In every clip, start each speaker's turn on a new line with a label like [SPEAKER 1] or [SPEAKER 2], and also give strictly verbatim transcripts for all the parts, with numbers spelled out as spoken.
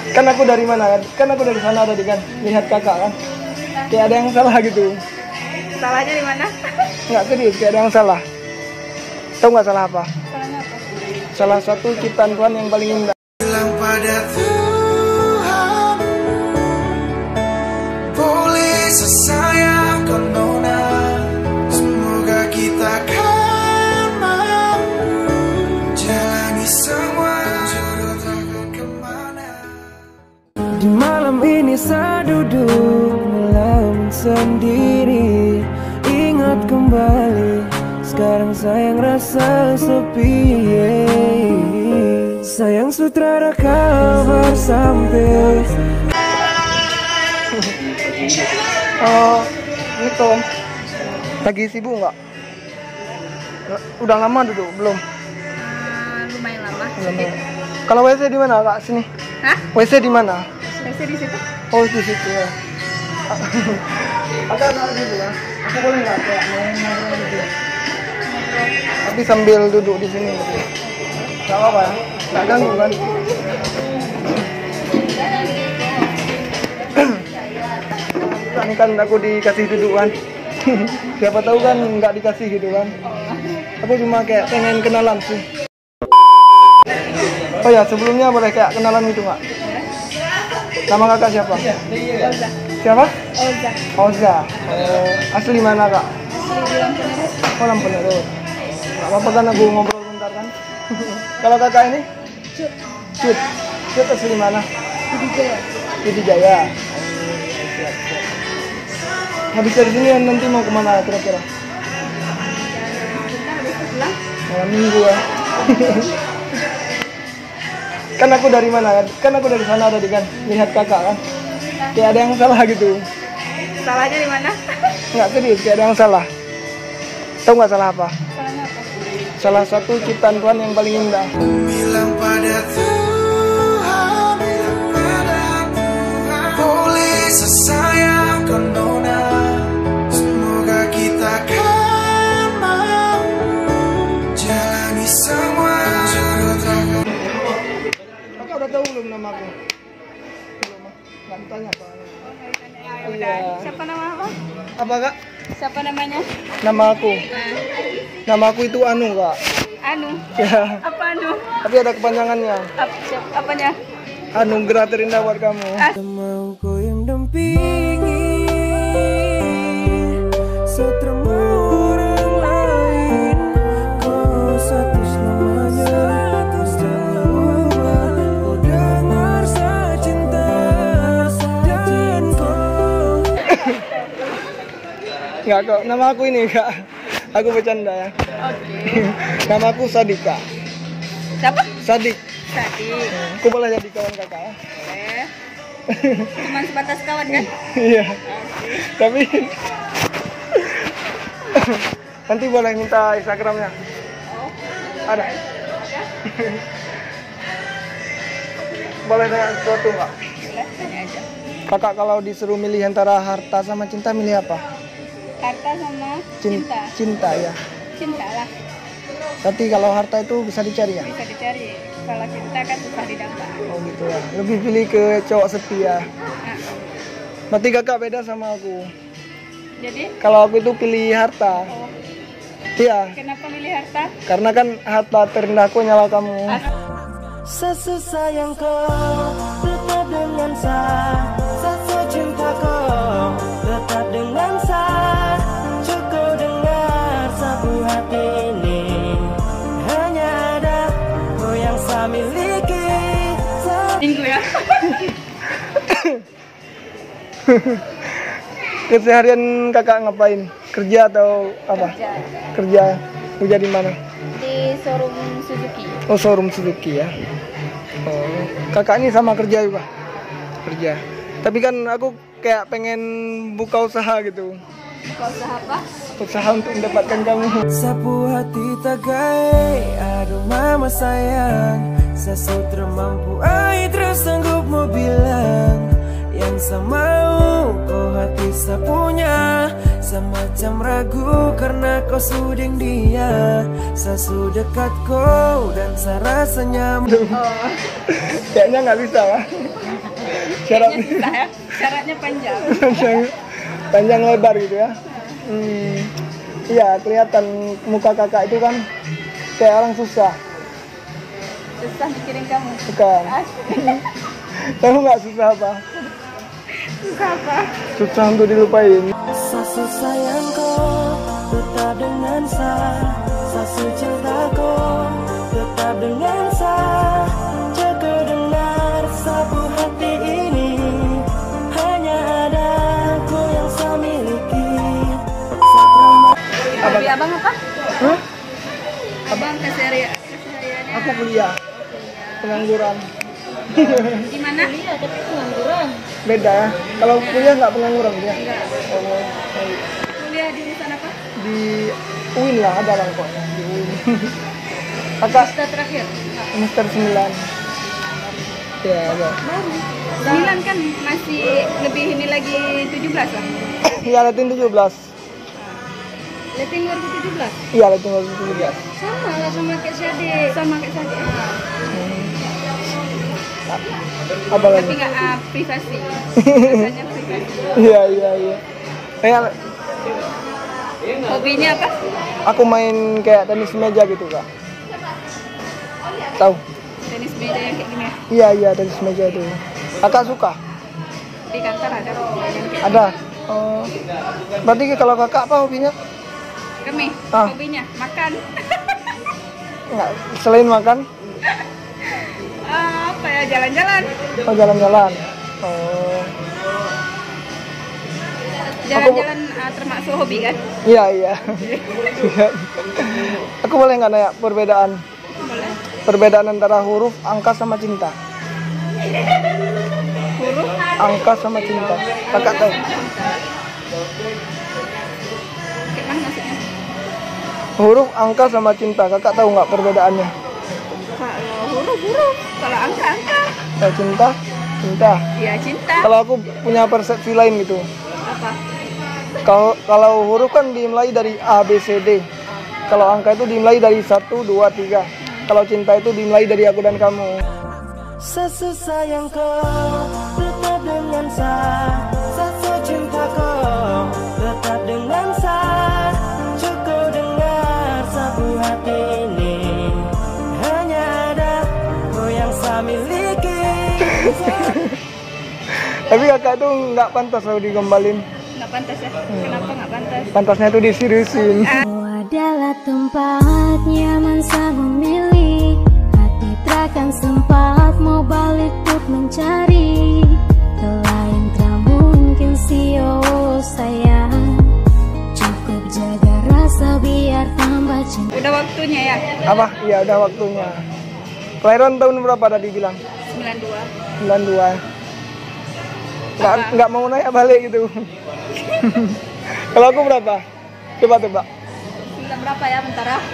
[SPEAKER 1] Kan aku dari mana kan? Kan aku dari sana tadi kan, lihat kakak kan. Kayak ada yang salah gitu.
[SPEAKER 2] Salahnya di mana?
[SPEAKER 1] Nggak serius, kayak ada yang salah. Tahu nggak salah apa?
[SPEAKER 2] Salahnya apa?
[SPEAKER 1] Salah satu ciptaan Tuhan yang paling indah.
[SPEAKER 3] Bilang pada Tuhan, boleh sesayang kau nona, semoga kita kan mampu jalani semua jodoh takkan kemana. Di malam ini saya duduk melamun sendiri, ingat kembali sekarang sayang rasa sepi. Sayang sutradara kabar sampai.
[SPEAKER 1] Oh, ini Tom. Lagi sibuk nggak? Udah lama duduk belum?
[SPEAKER 2] Uh, lumayan lama.
[SPEAKER 1] Lama. Kalau W C di mana kak? Sini.
[SPEAKER 2] Hah?
[SPEAKER 1] W C di mana?
[SPEAKER 2] W C di situ.
[SPEAKER 1] Oh di situ ya. Agak ada dulu ya. Aku boleh nggak kayak mau ngobrol gitu? Tapi sambil duduk di sini. Gitu. Gak apa-apa ya? Gak ganggu kan? Ini kan aku dikasih dudukan. Siapa tahu kan nggak dikasih gitu kan? Aku cuma kayak pengen kenalan sih. Oh ya sebelumnya boleh kayak kenalan gitu nggak? Nama kakak siapa?
[SPEAKER 2] Oza.
[SPEAKER 1] Siapa?
[SPEAKER 2] Oza.
[SPEAKER 1] Oza. Oh, asli mana kak? Oh Lampenerut. Gak apa-apa kan aku ngobrol bentar kan? Kalau kakak ini?
[SPEAKER 2] Cut.
[SPEAKER 1] Cut. Cut asli mana?
[SPEAKER 2] Pidijaya.
[SPEAKER 1] Pidijaya. Habis dari sini nanti mau kemana kira-kira?
[SPEAKER 2] Kita habis itu pulang.
[SPEAKER 1] Malam minggu ya. Kan aku dari mana kan? Kan aku dari sana tadi kan, lihat kakak kan. Kayak ada yang salah gitu.
[SPEAKER 2] Salahnya di mana?
[SPEAKER 1] Nggak serius, kayak ada yang salah. Tahu nggak salah apa?
[SPEAKER 2] Salahnya apa?
[SPEAKER 1] Salah satu ciptaan Tuhan yang paling indah.
[SPEAKER 3] Bilang pada Tuhan, boleh sesayang kau nona, semoga kita kan mampu jalani semua jodoh takkan.
[SPEAKER 1] Kakak udah tahu belum nama aku? Belum ah. Nggak ditanya apa?
[SPEAKER 2] Ya udah. Siapa nama apa?
[SPEAKER 1] Apa kak?
[SPEAKER 2] Siapa namanya?
[SPEAKER 1] Nama aku.
[SPEAKER 2] Nah,
[SPEAKER 1] Nama aku itu Anu kak.
[SPEAKER 2] Anu.
[SPEAKER 1] Ya.
[SPEAKER 2] Apa Anu?
[SPEAKER 1] Tapi ada kepanjangannya.
[SPEAKER 2] Apa, siapa, apanya?
[SPEAKER 1] Anugerah terindah buat kamu.
[SPEAKER 2] As
[SPEAKER 3] Mau kau yang dampingi, seterma orang lain, kau satu selamanya, jangan lupa kau dengar saya cinta dan kau.
[SPEAKER 1] Nggak kok, nama aku ini kak. Aku bercanda ya.
[SPEAKER 2] Oke.
[SPEAKER 1] Nama aku Sadika.
[SPEAKER 2] Siapa?
[SPEAKER 1] Sadik.
[SPEAKER 2] Tadi.
[SPEAKER 1] Aku boleh jadi kawan kakak ya?
[SPEAKER 2] Boleh. Cuma sebatas kawan kan?
[SPEAKER 1] Iya. Tapi nanti boleh minta Instagramnya.
[SPEAKER 2] Oh.
[SPEAKER 1] Ada. Boleh tanya sesuatu nggak?
[SPEAKER 2] Boleh, tanya aja.
[SPEAKER 1] Kakak kalau disuruh milih antara harta sama cinta milih apa?
[SPEAKER 2] Harta sama
[SPEAKER 1] Cin-
[SPEAKER 2] cinta.
[SPEAKER 1] Cinta ya.
[SPEAKER 2] Cinta lah.
[SPEAKER 1] Tapi kalau harta itu bisa dicari ya?
[SPEAKER 2] Bisa dicari. Kalau cinta kan susah didapat.
[SPEAKER 1] Oh gitu ya. Lebih pilih ke cowok setia.
[SPEAKER 2] Nah,
[SPEAKER 1] Berarti kakak beda sama aku.
[SPEAKER 2] jadi,
[SPEAKER 1] Kalau aku itu pilih harta.
[SPEAKER 2] oh,
[SPEAKER 1] Iya.
[SPEAKER 2] kenapa milih harta?
[SPEAKER 1] Karena kan harta terendahku nyawa kamu.
[SPEAKER 2] As
[SPEAKER 3] Sesayang kau tetap dengan saya, secinta kau tetap dengan saya. Cukup dengar sapu hati ini, hanya ada kau yang saya miliki.
[SPEAKER 2] Minggu ya.
[SPEAKER 1] Keseharian kakak ngapain? Kerja atau apa?
[SPEAKER 2] Kerja
[SPEAKER 1] Kerja. Kerja di mana?
[SPEAKER 2] di showroom Suzuki.
[SPEAKER 1] Oh, showroom Suzuki ya. Oh, kakak ini sama kerja juga? Kerja. Tapi kan aku kayak pengen buka usaha gitu.
[SPEAKER 2] Kau usaha apa?
[SPEAKER 1] Usaha untuk mendapatkan kamu.
[SPEAKER 3] Sapu hati tagai, aduh mama sayang, sesutra mampu ai terus sanggup mau bilang yang sama kau hati sapunya, semacam ragu karena kau suding dia, sesu dekat kau dan saya rasanya.
[SPEAKER 1] Kayaknya nggak bisa lah. Syarat
[SPEAKER 2] Kayaknya susah ya. Syaratnya panjang.
[SPEAKER 1] panjang, panjang lebar gitu ya. Hmm, iya kelihatan muka kakak itu kan kayak orang susah.
[SPEAKER 2] Susah mikirin kamu.
[SPEAKER 1] Bukan. Kamu nggak susah apa?
[SPEAKER 2] Susah apa?
[SPEAKER 1] Susah untuk dilupain.
[SPEAKER 3] Sasu sayangku tetap dengan saya, sasu cintaku tetap dengan saya. Jaga dengar sapu hati ini, hanya ada ku yang saya miliki. Satrama
[SPEAKER 2] Hobi abang apa?
[SPEAKER 1] Hah?
[SPEAKER 2] Abang keseharian kesehariannya
[SPEAKER 1] Aku kuliah, pengangguran.
[SPEAKER 2] di mana? Iya, tapi pengangguran.
[SPEAKER 1] Beda ya. Kalau kuliah nggak pengangguran dia.
[SPEAKER 2] Enggak.
[SPEAKER 1] Oh, baik.
[SPEAKER 2] Kuliah di jurusan apa?
[SPEAKER 1] Di U I N lah ada lah pokoknya di U I N. Kakak
[SPEAKER 2] Semester terakhir. Enggak.
[SPEAKER 1] semester sembilan. Ya ada.
[SPEAKER 2] Sembilan kan masih lebih ini lagi tujuh belas lah.
[SPEAKER 1] Iya Latin tujuh belas.
[SPEAKER 2] Letting dua ribu tujuh belas.
[SPEAKER 1] Iya Latin tujuh belas.
[SPEAKER 2] Sama lah sama kayak Syade. Sama kayak Syade.
[SPEAKER 1] Apa
[SPEAKER 2] Tapi
[SPEAKER 1] lagi?
[SPEAKER 2] nggak uh, privasi. Rasanya privasi.
[SPEAKER 1] Iya iya iya. Kayak
[SPEAKER 2] Hobinya apa?
[SPEAKER 1] aku main kayak tenis meja gitu kak. Tahu?
[SPEAKER 2] Tenis meja yang kayak gini ya.
[SPEAKER 1] Iya iya tenis meja itu. Kakak suka?
[SPEAKER 2] Di kantor ada yang kayak
[SPEAKER 1] Ada. Oh. Berarti kalau kakak apa hobinya?
[SPEAKER 2] kami.
[SPEAKER 1] Ah.
[SPEAKER 2] Hobinya makan.
[SPEAKER 1] Enggak, selain makan?
[SPEAKER 2] Ah, apa ya, jalan-jalan.
[SPEAKER 1] Oh jalan-jalan. Oh.
[SPEAKER 2] Jalan-jalan ah, termasuk hobi kan?
[SPEAKER 1] Iya iya. Iya. Aku boleh nggak nanya perbedaan?
[SPEAKER 2] Boleh.
[SPEAKER 1] Perbedaan antara huruf, angka sama cinta.
[SPEAKER 2] Huruf
[SPEAKER 1] Angka sama cinta. Kakak tahu?
[SPEAKER 2] kayak mana maksudnya?
[SPEAKER 1] Huruf, angka sama cinta. Kakak tahu nggak perbedaannya?
[SPEAKER 2] Kalau huruf huruf, kalau angka angka.
[SPEAKER 1] Kalau cinta, cinta.
[SPEAKER 2] Ya cinta.
[SPEAKER 1] Kalau aku punya persepsi lain gitu.
[SPEAKER 2] Apa?
[SPEAKER 1] Kalau kalau huruf kan dimulai dari A B C D. Kalau angka itu dimulai dari satu, dua, tiga. Kalau cinta itu dimulai dari aku dan kamu.
[SPEAKER 3] sasu sayangku tetap dengan saya, sasu cintaku tetap dengan saya. Cukup dengar sapu hati ini, hanya ada ku yang saya miliki.
[SPEAKER 1] Tapi kakak tuh nggak pantas kalau digombalin.
[SPEAKER 2] Nggak pantas ya? Kenapa nggak pantas?
[SPEAKER 1] Pantasnya tuh diseriusin.
[SPEAKER 4] Kau adalah tempat nyaman saya memilih. Hati takkan sempat mau balik untuk mencari. Lain tak mungkin sio sayang. Cukup jaga rasa biar tambah cinta.
[SPEAKER 2] Udah waktunya ya?
[SPEAKER 1] Apa? Iya udah waktunya. Kelahiran tahun berapa tadi bilang?
[SPEAKER 2] sembilan dua.
[SPEAKER 1] sembilan dua. Nggak,
[SPEAKER 2] Apa?
[SPEAKER 1] nggak mau nanya balik gitu. Kalau aku berapa? Coba tebak.
[SPEAKER 2] Sembilan berapa ya? Bentar ya.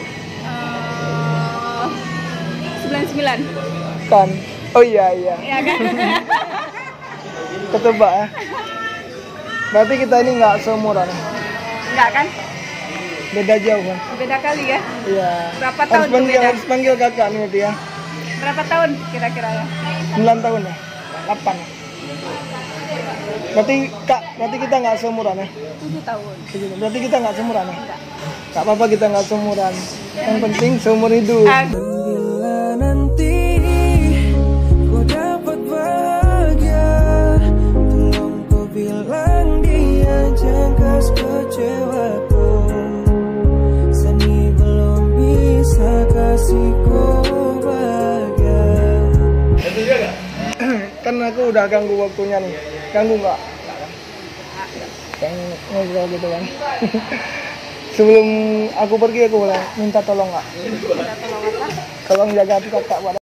[SPEAKER 2] Eh, sembilan sembilan.
[SPEAKER 1] Kan? Oh iya iya.
[SPEAKER 2] Ya kan?
[SPEAKER 1] Ketebak ya. Berarti kita ini nggak seumuran.
[SPEAKER 2] Enggak kan?
[SPEAKER 1] Beda jauh kan?
[SPEAKER 2] Beda kali ya?
[SPEAKER 1] Iya.
[SPEAKER 2] Berapa
[SPEAKER 1] Harus
[SPEAKER 2] tahun tuh
[SPEAKER 1] panggil,
[SPEAKER 2] beda?
[SPEAKER 1] harus panggil kakak nih berarti ya.
[SPEAKER 2] Berapa tahun kira-kira ya?
[SPEAKER 1] sembilan tahun ya? delapan ya? Berarti kak, berarti kita nggak seumuran ya?
[SPEAKER 2] tujuh tahun.
[SPEAKER 1] Berarti kita nggak seumuran ya?
[SPEAKER 2] Enggak.
[SPEAKER 1] Gak apa-apa kita nggak seumuran. Yang penting seumur hidup.
[SPEAKER 2] Ah,
[SPEAKER 3] Bila nanti ku dapat bahagia, tolong kau bilang dia jangan kecewaku. Seni belum bisa kasih kau bahagia.
[SPEAKER 1] Kan aku udah ganggu waktunya nih. Ganggu nggak? Yang ngobrol gitu kan. Sebelum aku pergi aku boleh minta tolong nggak?
[SPEAKER 2] minta tolong apa?
[SPEAKER 1] Tolong jaga hati kakak buat